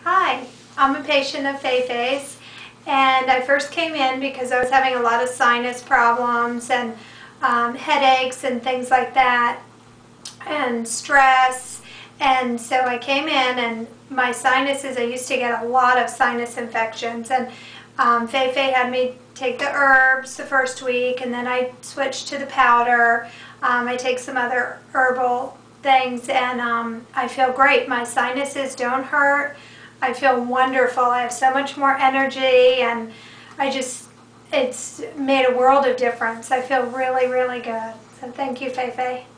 Hi, I'm a patient of Feifei's, and I first came in because I was having a lot of sinus problems and headaches and things like that, and stress. And so I came in, and my sinuses, I used to get a lot of sinus infections, and Feifei had me take the herbs the first week, and then I switched to the powder. I take some other herbal things, and I feel great. My sinuses don't hurt. I feel wonderful. I have so much more energy, and it's made a world of difference. I feel really, really good. So thank you, Feifei.